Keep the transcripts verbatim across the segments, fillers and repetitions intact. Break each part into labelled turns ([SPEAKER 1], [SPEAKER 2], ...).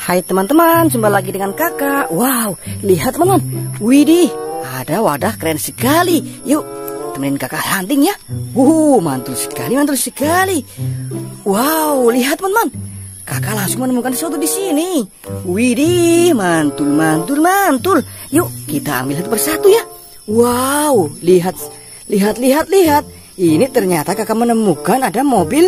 [SPEAKER 1] Hai teman-teman, jumpa lagi dengan kakak. Wow, lihat teman-teman. Widih, ada wadah keren sekali. Yuk, temenin kakak hunting ya. Wuh, mantul sekali, mantul sekali. Wow, lihat teman-teman. Kakak langsung menemukan sesuatu di sini. Widih, mantul, mantul, mantul. Yuk, kita ambil satu persatu ya. Wow, lihat, lihat, lihat, lihat. Ini ternyata kakak menemukan ada mobil,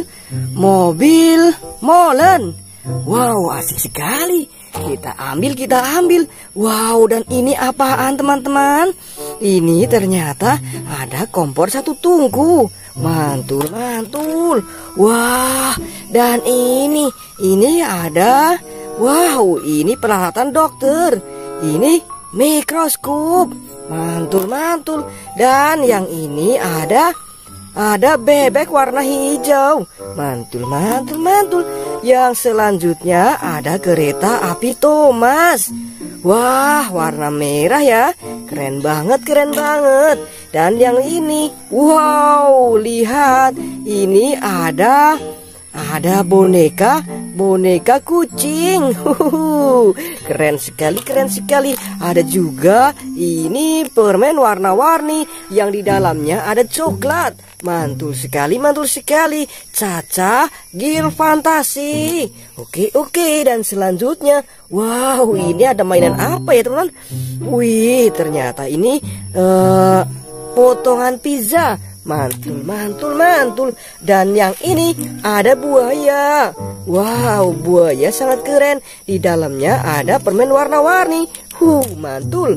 [SPEAKER 1] mobil molen. Wow, asik sekali. Kita ambil, kita ambil. Wow, dan ini apaan teman-teman? Ini ternyata ada kompor satu tungku. Mantul, mantul. Wah, dan ini, ini ada. Wow, ini peralatan dokter. Ini mikroskop. Mantul, mantul. Dan yang ini ada. Ada bebek warna hijau. Mantul, mantul, mantul. Yang selanjutnya ada kereta api Thomas. Wah, warna merah ya. Keren banget, keren banget. Dan yang ini, wow, lihat. Ini ada Ada boneka, boneka kucing. Huhu, keren sekali, keren sekali. Ada juga ini permen warna-warni yang di dalamnya ada coklat. Mantul sekali, mantul sekali. Caca Gil Fantasi. Oke, oke. Dan selanjutnya, wow, ini ada mainan apa ya teman-teman? Wih, ternyata ini uh, potongan pizza. Mantul, mantul, mantul. Dan yang ini ada buaya. Wow, buaya sangat keren. Di dalamnya ada permen warna-warni. Huh, mantul.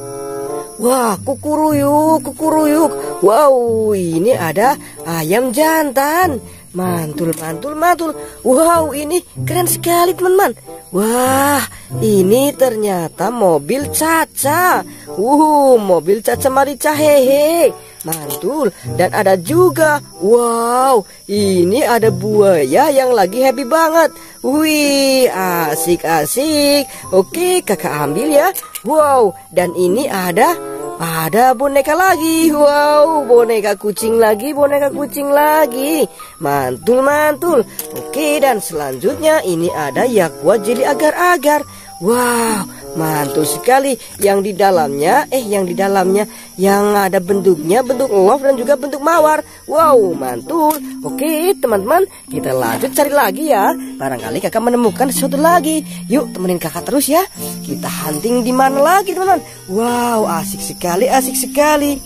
[SPEAKER 1] Wah, kukuruyuk, kukuruyuk. Wow, ini ada ayam jantan. Mantul, mantul, mantul. Wow, ini keren sekali teman-teman. Wah, ini ternyata mobil Caca. Uh, mobil Caca Marica hehe. Mantul. Dan ada juga, wow, ini ada buaya yang lagi happy banget. Wih, asik-asik. Oke, kakak ambil ya. Wow, dan ini ada Ada boneka lagi. Wow, boneka kucing lagi, boneka kucing lagi. Mantul, mantul. Oke, dan selanjutnya ini ada Yakua Jelly agar-agar. Wow, mantul sekali. Yang di dalamnya, eh yang di dalamnya yang ada bentuknya bentuk love dan juga bentuk mawar. Wow, mantul. Oke teman-teman, kita lanjut cari lagi ya. Barangkali kakak menemukan sesuatu lagi. Yuk temenin kakak terus ya. Kita hunting di mana lagi teman-teman? Wow, asik sekali, asik sekali.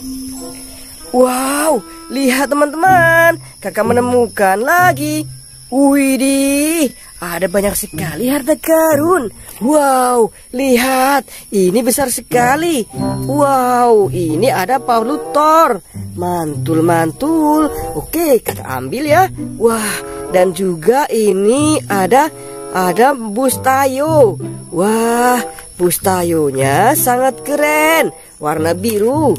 [SPEAKER 1] Wow, lihat teman-teman, kakak menemukan lagi. Widih, ada banyak sekali harta karun. Wow, lihat, ini besar sekali. Wow, ini ada palutor. Mantul, mantul. Oke, kakak ambil ya. Wah, dan juga ini ada Ada bus tayo. Wah, bus tayonya sangat keren. Warna biru.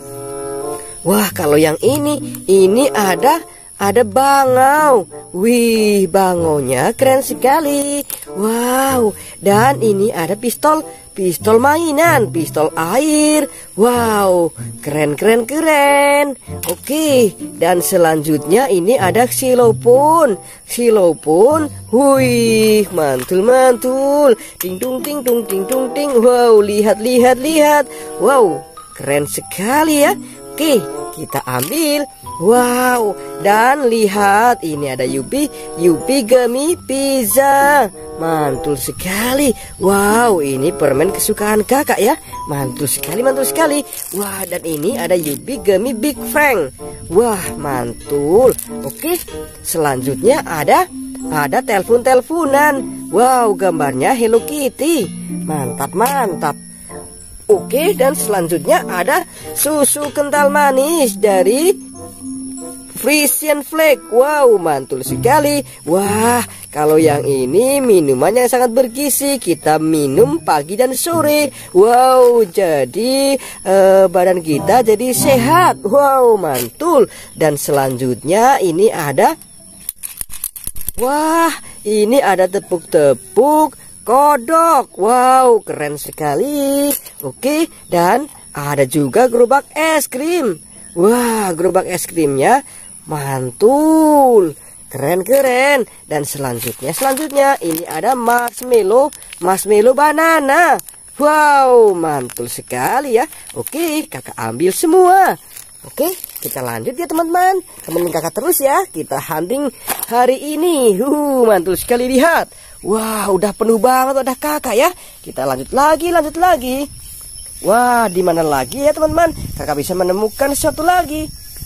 [SPEAKER 1] Wah, kalau yang ini, ini ada Ada bangau. Wih, bangaunya keren sekali. Wow, dan ini ada pistol, pistol mainan, pistol air. Wow, keren, keren, keren. Oke, dan selanjutnya ini ada xilopon, xilopon. Wih, mantul, mantul. Ting tung ting tung ting tung ting. Wow, lihat, lihat, lihat. Wow, keren sekali ya. Oke, kita ambil. Wow, dan lihat ini ada Yupi, Yupi Gummy Pizza. Mantul sekali. Wow, ini permen kesukaan kakak ya. Mantul sekali, mantul sekali. Wah, dan ini ada Yupi Gummy Big Frank. Wah, mantul. Oke, selanjutnya ada Ada telepon-teleponan. Wow, gambarnya Hello Kitty. Mantap, mantap. Oke, dan selanjutnya ada susu kental manis dari Frisian Flake. Wow, mantul sekali. Wah, kalau yang ini minuman yang sangat bergizi. Kita minum pagi dan sore. Wow, jadi eh, badan kita jadi sehat. Wow, mantul. Dan selanjutnya ini ada Wah, ini ada tepuk-tepuk kodok. Wow, keren sekali. Oke, dan ada juga gerobak es krim. Wah, gerobak es krimnya mantul. keren-keren. Dan selanjutnya, selanjutnya ini ada marshmallow, marshmallow banana. Wow, mantul sekali ya. Oke, kakak ambil semua. Oke, kita lanjut ya teman-teman. Temenin kakak terus ya. Kita hunting hari ini. Uh, mantul sekali, lihat. Wah, udah penuh banget udah kakak ya. Kita lanjut lagi, lanjut lagi. Wah, di mana lagi ya teman-teman? Kakak bisa menemukan sesuatu lagi.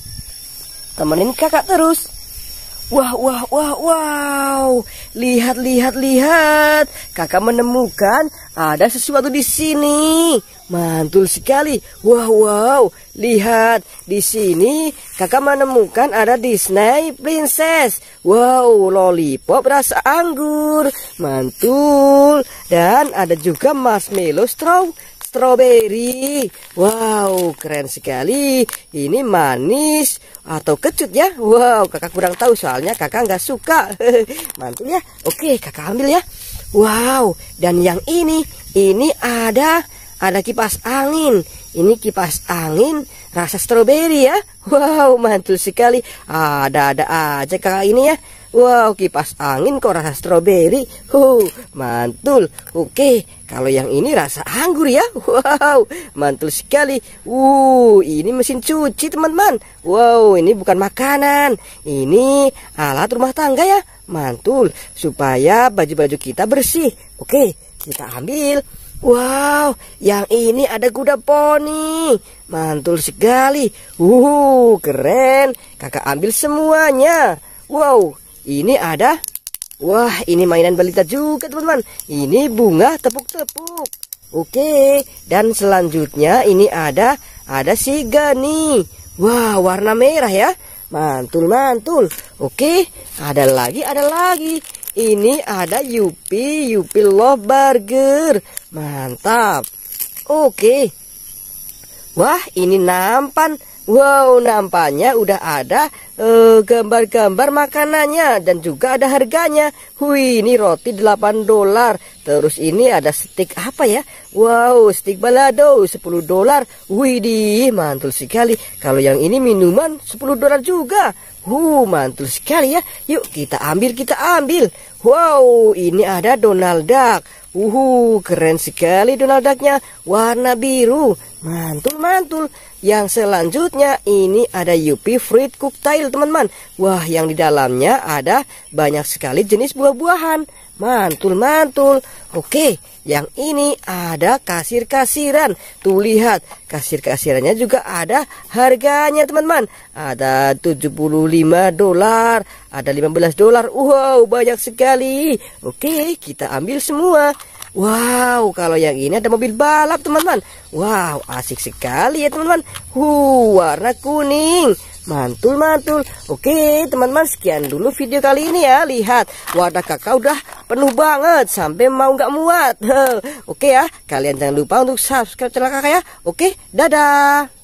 [SPEAKER 1] Temenin kakak terus. Wah, wah, wah, wow. Lihat, lihat, lihat. Kakak menemukan ada sesuatu di sini. Mantul sekali. Wow, wow. Lihat, di sini kakak menemukan ada Disney Princess. Wow, lollipop rasa anggur. Mantul. Dan ada juga marshmallow straw. Strawberry. Wow, keren sekali. Ini manis atau kecut ya? Wow, kakak kurang tahu soalnya kakak nggak suka. Mantul ya. Oke, kakak ambil ya. Wow, dan yang ini, ini ada ada kipas angin. Ini kipas angin rasa stroberi ya. Wow, mantul sekali. Ada-ada aja kakak ini ya. Wow, kipas angin kok rasa stroberi. Huh, mantul. Oke, kalau yang ini rasa anggur ya. Wow, mantul sekali. Uh, ini mesin cuci teman-teman. Wow, ini bukan makanan. Ini alat rumah tangga ya. Mantul, supaya baju-baju kita bersih. Oke, kita ambil. Wow, yang ini ada kuda poni. Mantul sekali. Uh, keren. Kakak ambil semuanya. Wow, ini ada. Wah, ini mainan balita juga teman-teman. Ini bunga tepuk-tepuk. Oke, dan selanjutnya ini ada ada siga nih. Wah, warna merah ya. Mantul, mantul. Oke, ada lagi, ada lagi. Ini ada Yupi, Yupi Love Burger. Mantap. Oke. Wah, ini nampan. Wow, nampaknya udah ada gambar-gambar uh, makanannya dan juga ada harganya. Wih, ini roti delapan dolar. Terus ini ada stik apa ya? Wow, stik balado sepuluh dolar. Wih, di mantul sekali. Kalau yang ini minuman sepuluh dolar juga. Uh, mantul sekali ya. Yuk kita ambil, kita ambil. Wow, ini ada Donald Duck. Uhu, keren sekali Donald Ducknya, warna biru. Mantul, mantul. Yang selanjutnya ini ada Yupi Fruit Cocktail teman-teman. Wah, yang di dalamnya ada banyak sekali jenis buah-buahan. Mantul, mantul. Oke, yang ini ada kasir-kasiran. Tuh lihat, kasir-kasirannya juga ada harganya teman-teman. Ada tujuh puluh lima dolar, ada lima belas dolar. Wow, banyak sekali. Oke, kita ambil semua. Wow, kalau yang ini ada mobil balap teman-teman. Wow, asik sekali ya teman-teman. Uh, warna kuning. Mantul, mantul. Oke teman-teman, sekian dulu video kali ini ya. Lihat, wadah kakak udah penuh banget sampai mau nggak muat. Oke ya, kalian jangan lupa untuk subscribe channel kakak ya. Oke, dadah.